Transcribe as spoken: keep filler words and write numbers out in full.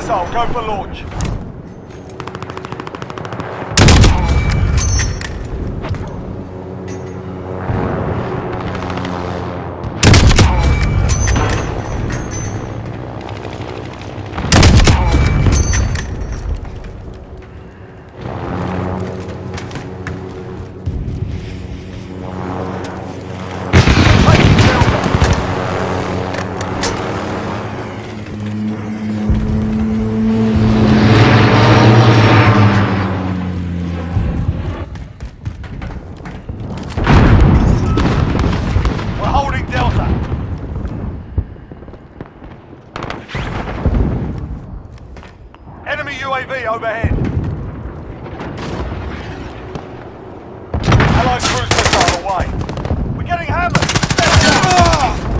missile. Go for launch. Enemy U A V overhead. Allied cruise missile away. We're getting hammered.